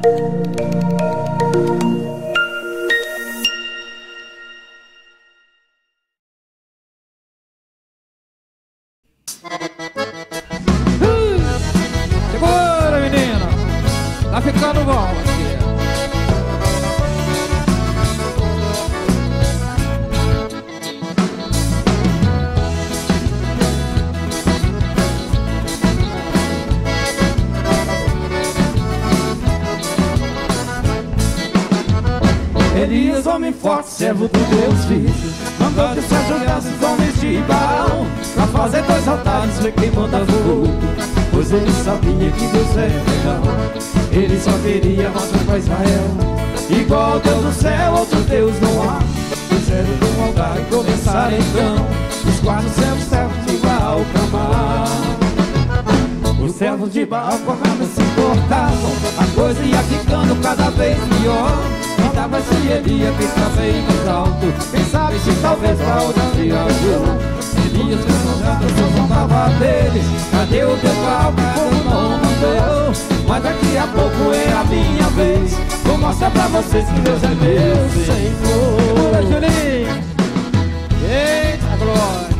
Segura, menina. Tá ficando bom aqui. Elias, homem forte, servo do Deus Filho, mandou que se ajuntassem os homens de Baal pra fazer 2 altares, foi quem manda fogo, pois ele sabia que Deus é real. Ele só queria mostrar pra Israel, igual ao Deus do céu, outro Deus não há. Fizeram um altar e começaram então os 4 servos de Baal clamar. Os servos de Baal correndo se importavam, a coisa ia ficando cada vez pior. Mandava-se Elias que está bem mais alto, quem sabe se talvez pra outra viajou. Elias pensando, só zombava dele, cadê o teu Baal que o povo não mandou? Mas daqui a pouco é a minha vez, vou mostrar pra vocês que Deus é meu Senhor. Segura, Julinho. Eita glória.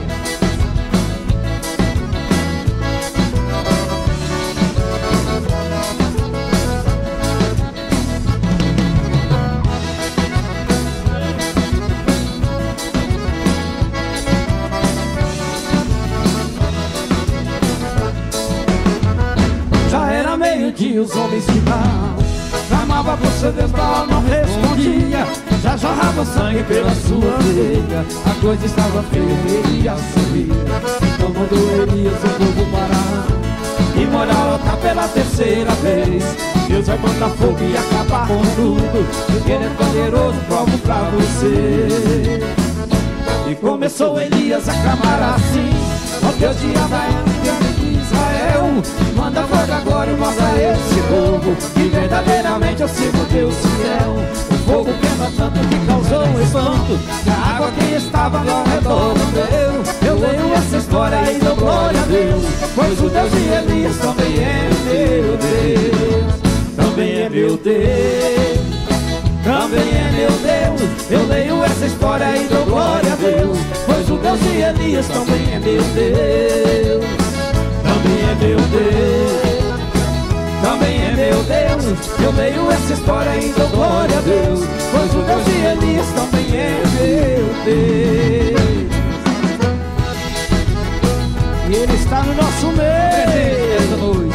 Meio-dia os homens de Baal clamava por seu Deus, Baal não respondia, já jorrava sangue pela sua veia, a coisa estava feia, ele ia subir. Então mandou Elias o povo parar e molhar o altar pela 3ª vez. Deus vai mandar fogo e acabar com tudo, porque ele é poderoso, provo pra você. E começou Elias a clamar assim: ó Deus de Abraão, Deus de Israel, manda fogo agora e mostra a esse povo que verdadeiramente eu sirvo Deus fiel. O fogo queima tanto que causou um espanto, que a água que estava ao redor morreu. Eu leio essa história e dou glória a Deus, pois o Deus de Elias também é meu Deus. Também é meu Deus, também é meu Deus. Eu leio essa história e dou glória a Deus, pois o Deus de Elias também é meu Deus. Também é meu Deus, também é meu Deus. Eu leio essa história e dou glória a Deus, pois o Deus de Elias também é meu Deus. E ele está no nosso meio essa noite.